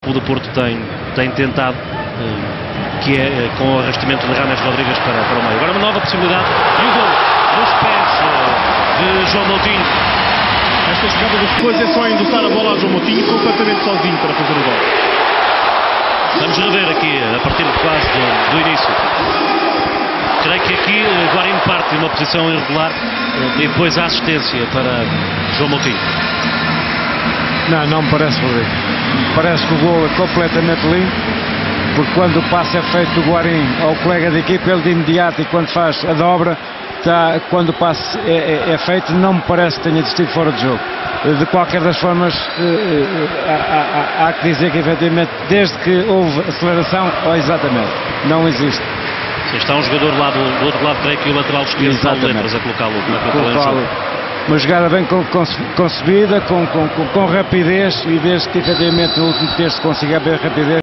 O do Porto tem tentado, que é com o arrastamento de Rames Rodrigues para o meio. Agora uma nova possibilidade e o gol nos pés de João Moutinho. Esta jogada depois é só endossar a bola a João Moutinho completamente sozinho para fazer o gol. Vamos rever aqui a partir de quase do início. Creio que aqui Guarim parte de uma posição irregular e depois a assistência para João Moutinho. Não me parece, Rodrigo. Parece que o gol é completamente limpo, porque quando o passe é feito do Guarim ao colega de equipa, ele de imediato, e quando faz a dobra, quando o passe é feito, não me parece que tenha existido fora de jogo. De qualquer das formas, há que dizer que efetivamente, desde que houve aceleração, exatamente, não existe. Sim, está um jogador lá do outro lado, creio que o lateral esquerdo, Paulo Letras, a colocá-lo. Uma jogada bem concebida, com rapidez, e desde que efetivamente no último terço consiga haver rapidez.